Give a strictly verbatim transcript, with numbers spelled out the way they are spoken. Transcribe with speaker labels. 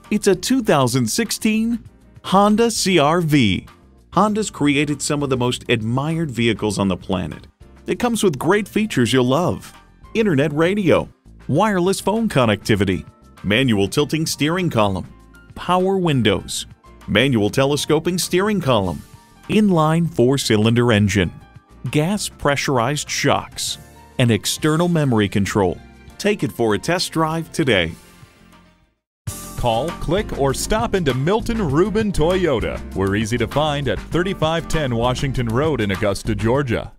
Speaker 1: It's a two thousand sixteen Honda C R V. Honda's created some of the most admired vehicles on the planet. It comes with great features you'll love: internet radio, wireless phone connectivity, manual tilting steering column, power windows, manual telescoping steering column, inline four-cylinder engine, gas pressurized shocks, and external memory control. Take it for a test drive today.
Speaker 2: Call, click, or stop into Milton Ruben Toyota. We're easy to find at thirty-five ten Washington Road in Augusta, Georgia.